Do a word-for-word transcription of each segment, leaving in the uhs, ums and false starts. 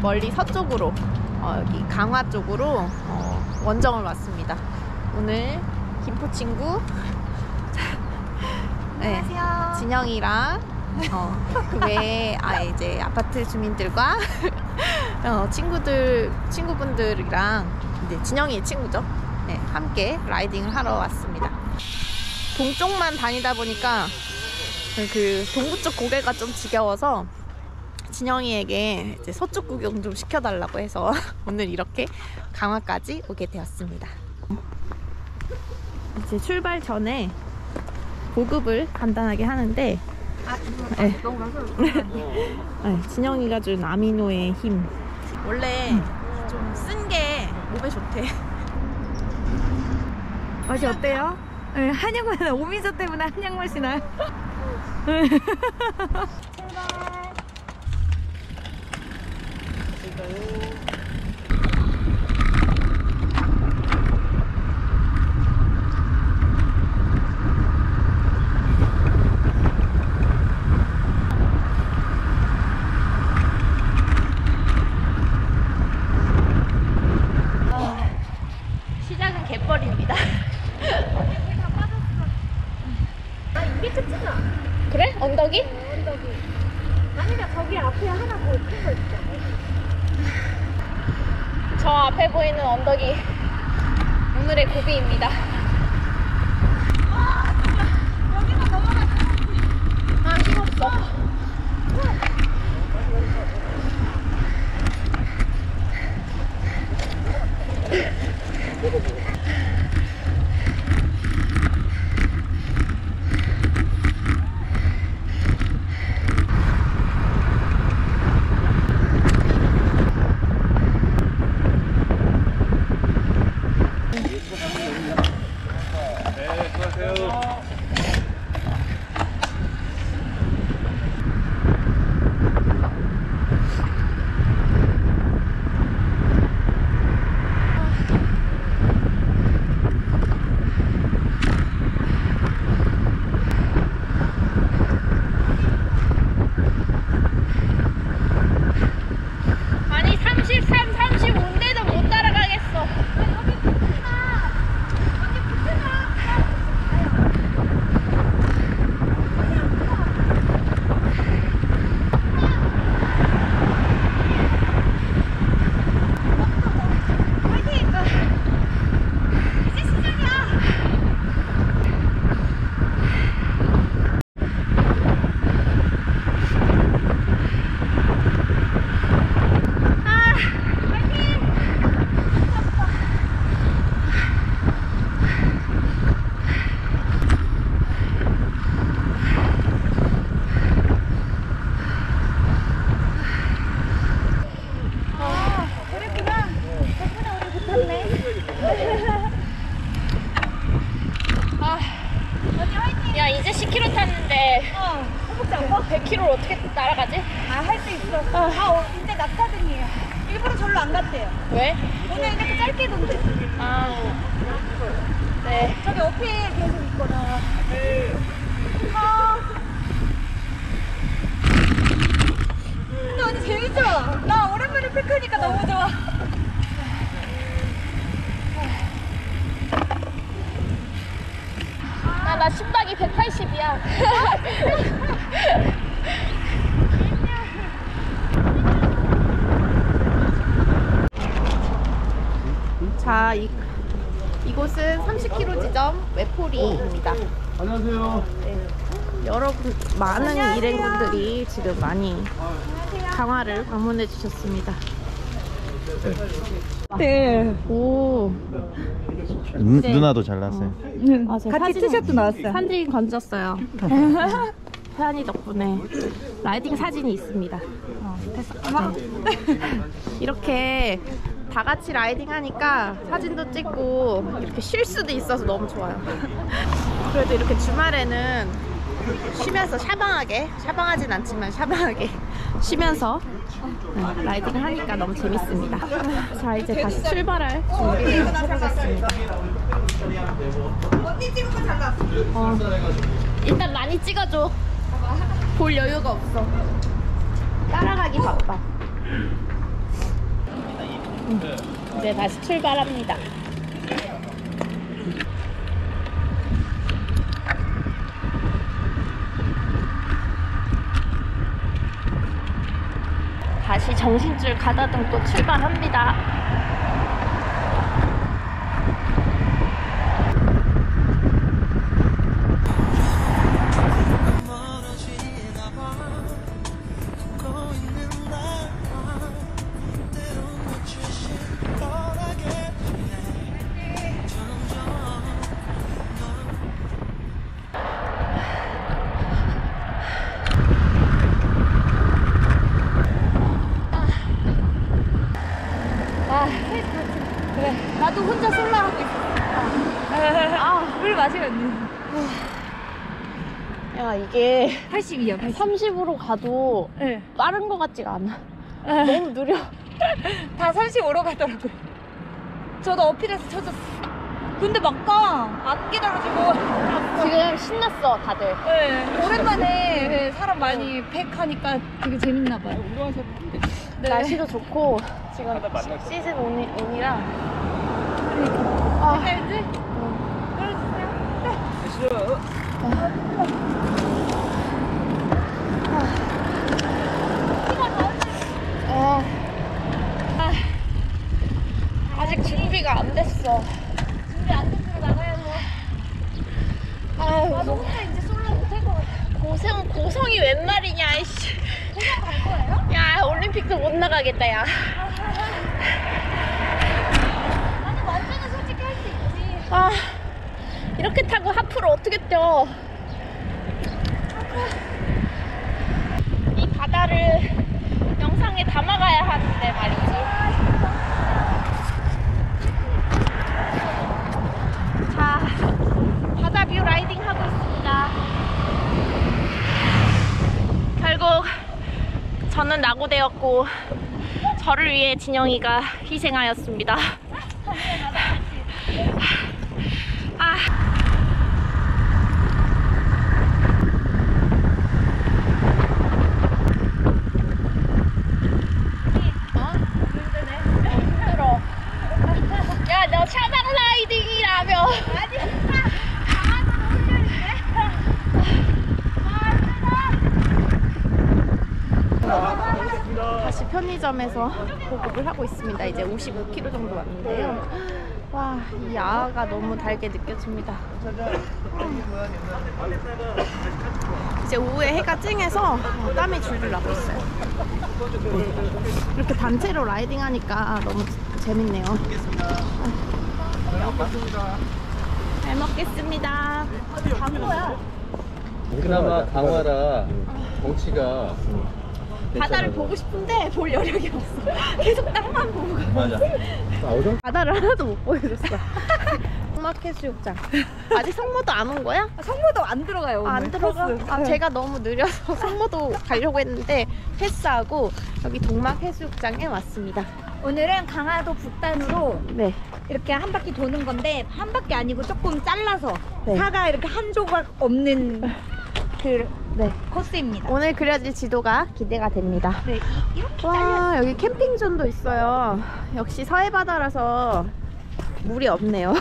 멀리 서쪽으로 어, 여기 강화 쪽으로 어, 원정을 왔습니다. 오늘 김포 친구 네, 안녕하세요. 진영이랑 어, 그 외에 아 이제 아파트 주민들과 어, 친구들 친구분들이랑 이제 진영이의 친구죠. 네, 함께 라이딩을 하러 왔습니다. 동쪽만 다니다 보니까 그 동부 쪽 고개가 좀 지겨워서 진영이에게 이제 서쪽 구경 좀 시켜달라고 해서 오늘 이렇게 강화까지 오게 되었습니다. 이제 출발 전에 보급을 간단하게 하는데 아, 이거 네. 너무 가서 네, 진영이가 준 아미노의 힘. 원래 좀 쓴 게 몸에 좋대. 맛이 어때요? 네, 한약맛, 오미소 때문에 한약맛이 나요. 시작은 갯벌입니다. 아, 이게 끝이나? 그래? 언덕이? 언덕이. 아니면 저기 앞에 하나 더 큰 거 있죠. 저 앞에 보이는 언덕이 오늘의 고비입니다. 여기만 넘어가면 아, 힘없어. 아니 삼십삼, 삼십오인데도 못 따라가겠어. 야, 이제 십 킬로미터 탔는데 어, 해보지 않고? 백 킬로미터를 어떻게 따라가지? 아, 할 수 있어. 아, 어, 이제 낙타등이에요. 일부러 절로 안 갔대요. 왜? 오늘 이렇게 짧게 돈대. 아, 네. 저기 어필 계속 있거든. 아. 근데 언니 재밌죠? 나 오랜만에 팩하니까 너무 좋아. 나, 나 심박이 백팔십이야. 자, 이, 이곳은 삼십 킬로미터 지점 외포리입니다. 안녕하세요. 네. 여러분, 많은 일행분들이 지금 많이 강화를 방문해 주셨습니다. 네. 오. 누, 네. 누나도 잘났어요. 아, 제가 같이 사진을- 티셔츠 나왔어요. 사진 건졌어요. 태연이 덕분에 라이딩 사진이 있습니다. 어, 됐어. 네. 이렇게 다 같이 라이딩 하니까 사진도 찍고 이렇게 쉴 수도 있어서 너무 좋아요. 그래도 이렇게 주말에는 쉬면서 샤방하게, 샤방하진 않지만 샤방하게 쉬면서 네, 라이딩을 하니까 너무 재밌습니다. 자, 이제 다시 출발할 준비를 해보겠습니다. 언니 찍은 거 잘 나왔어. 어, 일단 많이 찍어줘. 볼 여유가 없어. 따라가기 바빠. 네. 이제 다시 출발합니다. 다시 정신줄 가다듬고 출발합니다. 그래, 나도 혼자 솔로 하고 있어. 아, 물 마시면 안 야, 이게 돼. 팔십이야, 팔십. 삼십으로 가도 네. 빠른 것 같지가 않아. 너무 느려. 다 삼십오로 가더라고요. 저도 어필해서 쳐졌어. 근데 막가 안 기다려지고. 지금 신났어, 다들. 네, 오랜만에 네, 사람 많이 팩하니까 되게 재밌나 봐요. 네. 날씨도 좋고 지금 시즌 온이, 온이라 아, 알지? 싫어요? 아, 아, 아직 준비가 안 됐어. 준비 안 된 대로 나가야 돼. 아유, 나도 혼자 이제 솔로 못할 것 같아. 고성, 고성이 웬 말이냐, 이씨. 그냥 갈 거예요? 야, 올림픽도 못 나가겠다, 야. 아니, 완전히 솔직히 할 수 있지. 아, 이렇게 타고 하프로 어떻게 뛰어? 이 바다를 영상에 담아가야 하는데 말이지. 자, 바다 뷰 라이딩 하고 있습니다. 결국 저는 낙오되었고 저를 위해 진영이가 희생하였습니다. 아. 어? 힘들어. 야, 너 차박 라이딩이라며. 아니, 강화도 올려있네. 다시 편의점에서 보급을 하고 있습니다. 이제 오십오 킬로미터 정도 왔는데요. 와, 이 야가 너무 달게 느껴집니다. 이제 오후에 해가 쨍해서 땀이 줄줄 나고 있어요. 이렇게 단체로 라이딩 하니까 너무 재밌네요. 잘 먹겠습니다. 광고야. 그나마 강화라 경치가 바다를 보고 싶은데 볼 여력이 없어. 계속 땅만 보고 가. 맞아. 나오죠? 바다를 하나도 못 보여줬어. 동막해수욕장. 아직 성모도 안 온 거야? 아, 성모도 안 들어가요, 오늘. 아, 안 들어가? 코스. 아, 네. 제가 너무 느려서 성모도 가려고 했는데 패스하고 여기 동막해수욕장에 왔습니다. 오늘은 강화도 북단으로 네. 이렇게 한 바퀴 도는 건데 한 바퀴 아니고 조금 잘라서 네. 차가 이렇게 한 조각 없는 그 네. 코스입니다. 오늘 그려질 지도가 기대가 됩니다. 네, 이, 이렇게 잘려. 와, 여기 캠핑존도 있어요. 역시 서해바다라서 물이 없네요.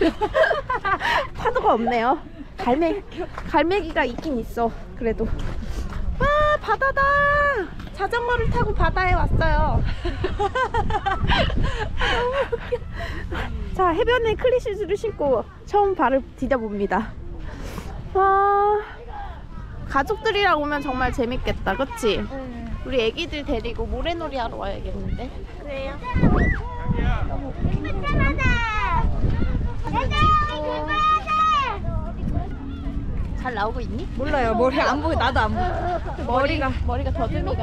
파도가 없네요. 갈매, 갈매기가 있긴 있어. 그래도. 와, 바다다. 자전거를 타고 바다에 왔어요. 너무 웃겨. 자, 해변에 클리슈즈를 신고 처음 발을 디뎌봅니다. 와, 가족들이랑 오면 정말 재밌겠다. 그치? 네. 우리 애기들 데리고 모래놀이 하러 와야겠는데. 그래요? 너무 잘 나오고 있니? 몰라요. 머리 안 보여. 나도 안 보여. 머리가 머리가 더듬이가.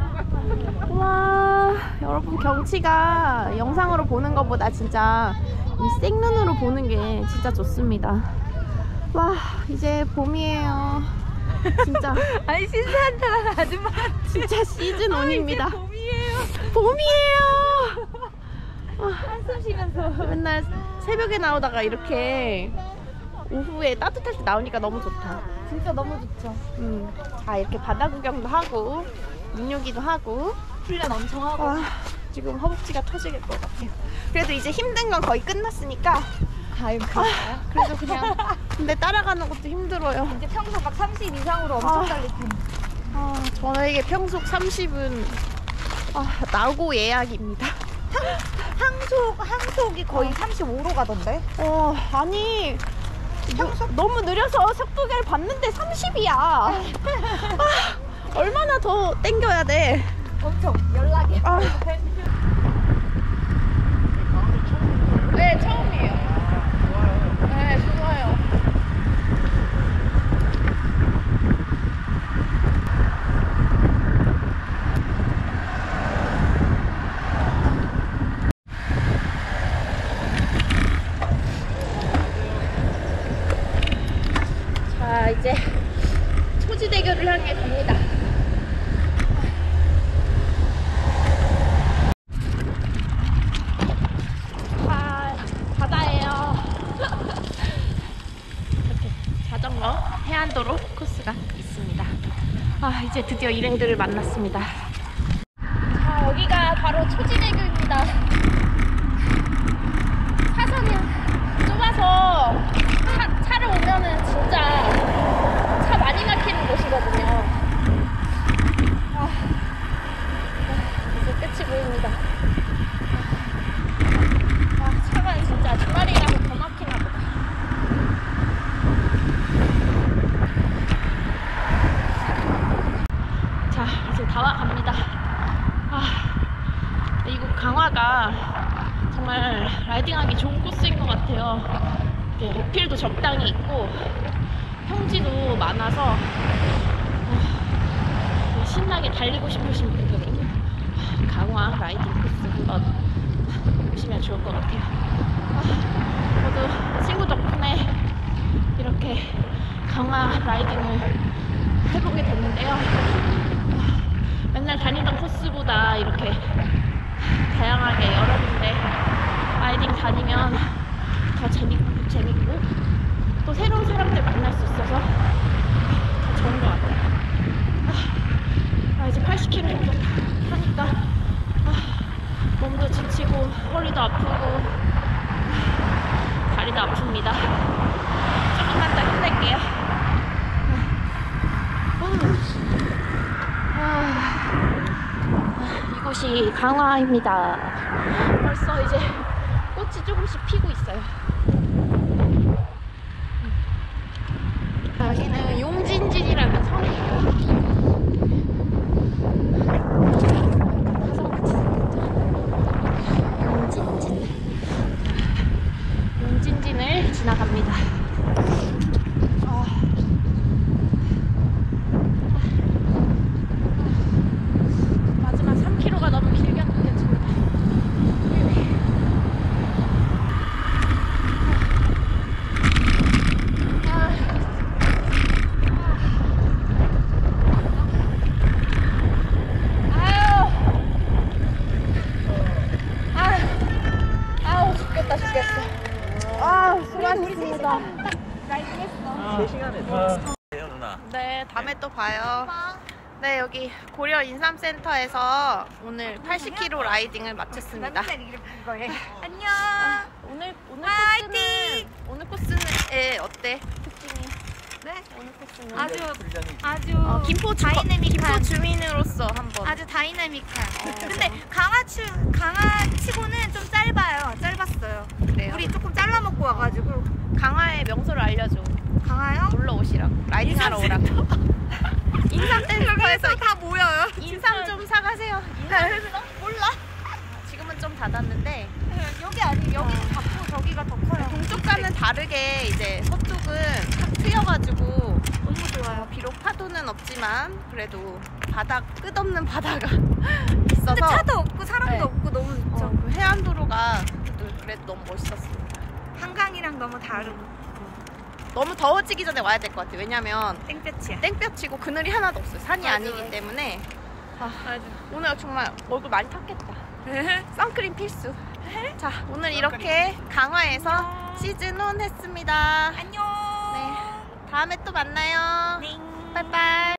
와, 여러분 경치가 영상으로 보는 것보다 진짜 이 생눈으로 보는 게 진짜 좋습니다. 와, 이제 봄이에요. 진짜 아니 신세한테는 아줌마 진짜 시즌 온입니다. 봄이에요. 봄이에요. 한숨 쉬면서. 맨날 새벽에 나오다가 이렇게 오후에 따뜻할 때 나오니까 너무 좋다. 진짜 너무 좋죠. 음, 자, 이렇게 바다 구경도 하고 눈요기도 하고. 훈련 엄청 하고. 와, 지금 허벅지가 터질 것 같아요. 그래도 이제 힘든 건 거의 끝났으니까. 아유, 그럴까요? 그래서 그냥 근데 따라가는 것도 힘들어요. 이제 평소 막 삼십 이상으로 엄청 아. 달릴 텐데. 아, 저에게 평속 삼십은 아, 나고 예약입니다. 항속, 항속이 거의 삼십오로 가던데? 어, 아니 너, 너무 느려서 속도계를 봤는데 삼십이야. 아, 얼마나 더 땡겨야 돼. 엄청 연락이. 아. 네, 처음이에요. 네, 좋아요. 자, 이제 초지대교를 향해 갑니다. 아, 바다예요. 이렇게 자전거 해안도로 코스가 있습니다. 아, 이제 드디어 일행들을 만났습니다. 자, 여기가 바로 초지대교입니다. 사선이 좁아서 차, 차를 오면은 진짜 차 많이 막히는 곳이거든요. 아, 이제 끝이 보입니다. 아, 차가 진짜 주말이라서 더 막히나 보다. 자, 이제 다 와갑니다. 아, 이곳 강화가 정말 라이딩하기 좋은 코스인 것 같아요. 이렇게 어필도 적당히 있고 평지도 많아서 어, 신나게 달리고 싶으신 분들은 강화 라이딩 코스 한번 보시면 좋을 것 같아요. 아, 저도 친구 덕분에 이렇게 강화 라이딩을 해보게 됐는데요. 아, 맨날 다니던 코스보다 이렇게 다양하게 여러 군데 라이딩 다니면 더 재밌고 재밌고 또 새로운 사람들 만날 수 있어서 더 좋은 것 같아요. 아, 아 이제 팔십 킬로미터 정도 하니까 아, 몸도 지치고 허리도 아프고 아, 다리도 아픕니다. 조금만 더 힘낼게요. 아, 아, 이곳이 강화입니다. 벌써 이제 꽃이 조금씩 피고 있어요. 여기는 용진진이라는 성이에요. 화성같이 생겼죠. 용진진. 용진진을 지나갑니다. 아. 마지막 삼 킬로미터가 너무 길게 느껴집니다. 세 시간에 다. 누나. 네, 다음에 또 봐요. 네, 여기 고려 인삼센터에서 오늘 팔십 킬로미터 라이딩을 마쳤습니다. 안녕. 오늘 오늘 화이팅! 코스는 오늘 코스는 예, 어때? 특징이? 네. 오늘 코스는 아주 아주 어, 김포 주, 다이내믹한 김포 주민으로서 한번 아주 다이내믹한. 어. 근데 강화치 강화치고는 좀 짧아요. 짧았어요. 그래요. 우리 조금 잘라 먹고 와가지고. 강화의 명소를 알려줘. 강화요? 놀러 오시라고. 라이딩하러 오라고. 인삼센터에서 다 모여요. 인삼 좀 사가세요. 인삼 몰라. 지금은 좀 닫았는데 여기 아니 여기는 닫고 저기가 더 커요. 동쪽과는 다르게 이제 서쪽은 탁 트여가지고 너무 좋아요. 비록 파도는 없지만 그래도 바다 끝없는 바다가 있어서 근데 차도 없고 사람도 네. 없고 너무 좋죠. 어, 그 해안도로가 그래도, 그래도 너무 멋있었습니다. 한강이랑 너무 다르고 너무 더워지기 전에 와야 될 것 같아요. 왜냐면 땡볕이야. 땡볕이고 그늘이 하나도 없어요. 산이 맞아. 아니기 때문에 아, 맞아. 오늘 정말 얼굴 많이 탔겠다. 선크림 필수. 자, 오늘 이렇게 강화에서 시즌 일 했습니다. 안녕. 네, 다음에 또 만나요. 네. 빠이빠이.